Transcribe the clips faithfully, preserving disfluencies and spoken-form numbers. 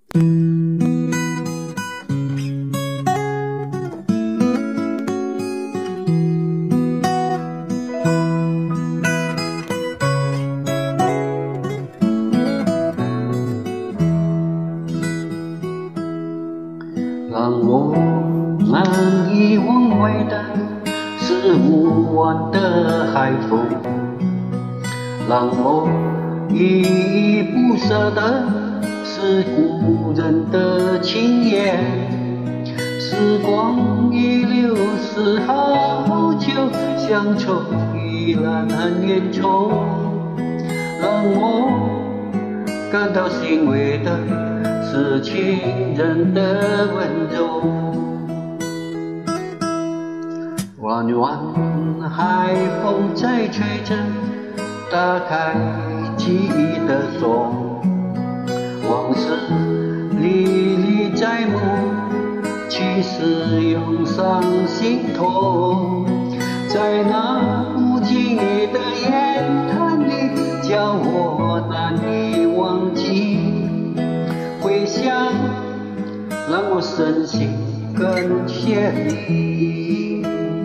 让我难以忘怀的是无望的海风，让我依依不舍的是故人的情言。时光已流逝好久，乡愁依然很远处，让我感到欣慰的是情人的温柔。弯弯海风在吹着，打开记忆的锁，往事历历在目，其实涌上心头。在那不经意的言谈里，叫我难以忘记。回想让我身心更惬意，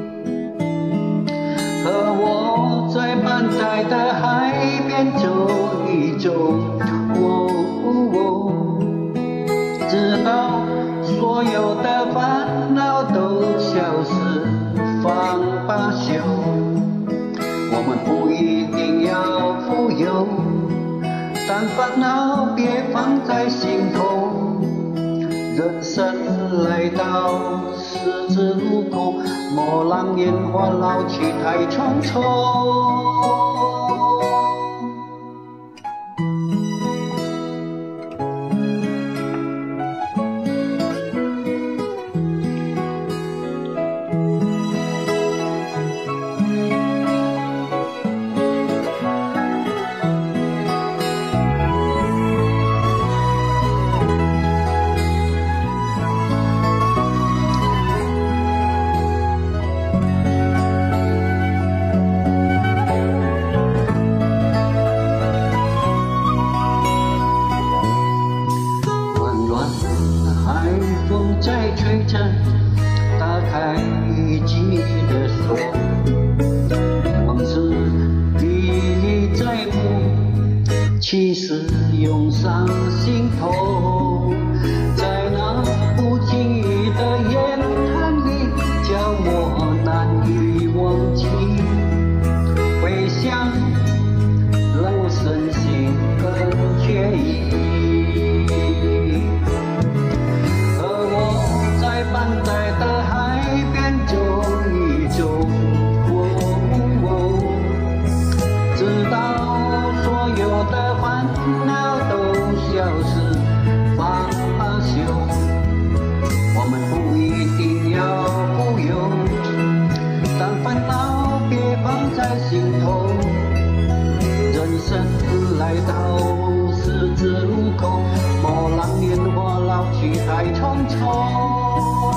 和我在半载的海边走一走，哦哦，直到所有的烦恼都消失，放罢休。我们不一定要富有，但烦恼别放在心头。人生来到十字路口，莫让年华老去太匆匆。海风在吹着，打开记忆的锁，往事历历在目，其实涌上心头。在那不经意的言谈里，叫我难以忘记。回想让我身心更惬意。半载的海边走一走，哦哦，直到所有的烦恼都消失，放罢休。我们不一定要富有，但烦恼别放在心头。人生来到十字路口，莫让年华老去太匆匆。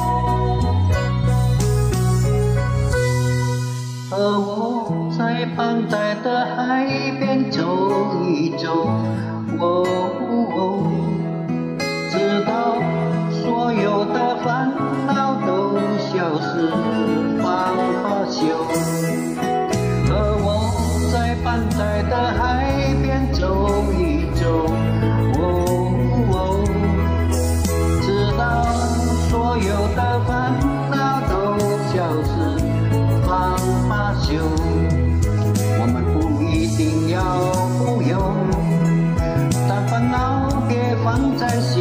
和我在半载的海边走一走，哦哦，直到所有的烦恼都消失，放罢休。和我在半载的海边走一走，哦哦，直到所有的烦恼都消失，放罢休。我们不一定要富有，但烦恼别放在心